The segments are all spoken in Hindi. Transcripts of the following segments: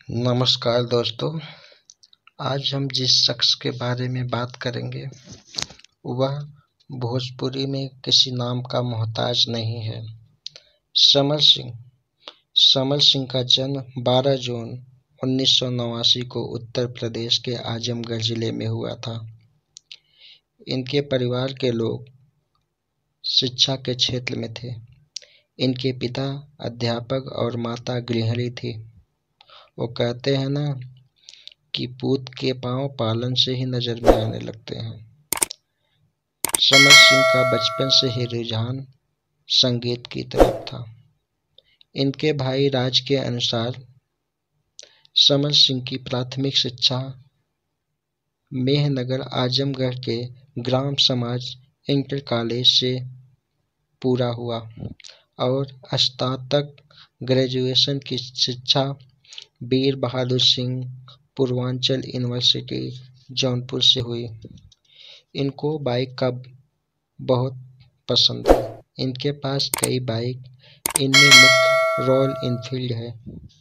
नमस्कार दोस्तों। आज हम जिस शख्स के बारे में बात करेंगे वह भोजपुरी में किसी नाम का मोहताज नहीं है। समर सिंह। समर सिंह का जन्म 12 जून 1989 को उत्तर प्रदेश के आजमगढ़ जिले में हुआ था। इनके परिवार के लोग शिक्षा के क्षेत्र में थे। इनके पिता अध्यापक और माता गृहिणी थी। वो कहते हैं ना कि पूत के पांव पालन से ही नजर में आने लगते हैं। समर सिंह का बचपन से ही रुझान संगीत की तरफ था। इनके भाई राज के अनुसार समर सिंह की प्राथमिक शिक्षा मेहनगर आजमगढ़ के ग्राम समाज इंटर कॉलेज से पूरा हुआ और स्नातक ग्रेजुएशन की शिक्षा वीर बहादुर सिंह पूर्वांचल यूनिवर्सिटी जौनपुर से हुई। इनको बाइक का बहुत पसंद है। इनके पास कई बाइक, इनमें मुख्य रॉयल एनफील्ड है।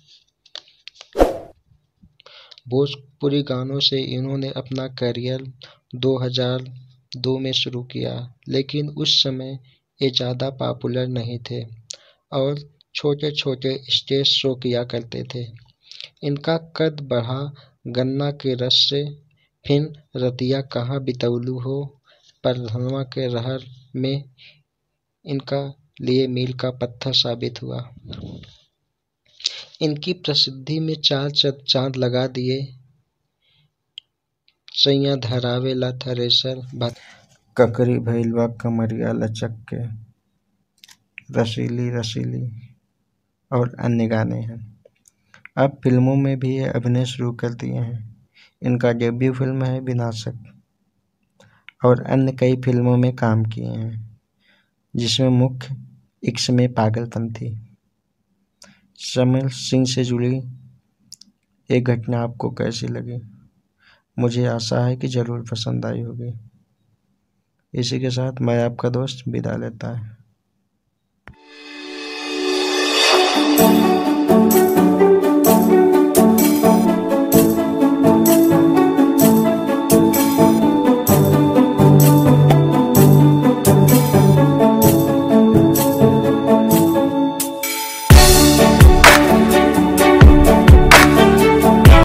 भोजपुरी गानों से इन्होंने अपना करियर 2002 में शुरू किया, लेकिन उस समय ये ज़्यादा पॉपुलर नहीं थे और छोटे छोटे स्टेज शो किया करते थे। इनका कद बढ़ा गन्ना के रस से, फिर रतिया कहाँ बितौलू हो, पर धनवा के रहर में इनका लिए मील का पत्थर साबित हुआ। इनकी प्रसिद्धि में चार चांद लगा दिए। सैया धरावेला थ्रेसर, ककरी भइलबा कमरिया लचक के, रसीली रसीली और अन्य गाने हैं। अब फिल्मों में भी ये अभिनय शुरू कर दिए हैं। इनका डेब्यू फिल्म है विनाशक और अन्य कई फिल्मों में काम किए हैं, जिसमें मुख्य इश्क में पागलपन थी। समर सिंह से जुड़ी एक घटना आपको कैसी लगी? मुझे आशा है कि ज़रूर पसंद आई होगी। इसी के साथ मैं आपका दोस्त विदा लेता है।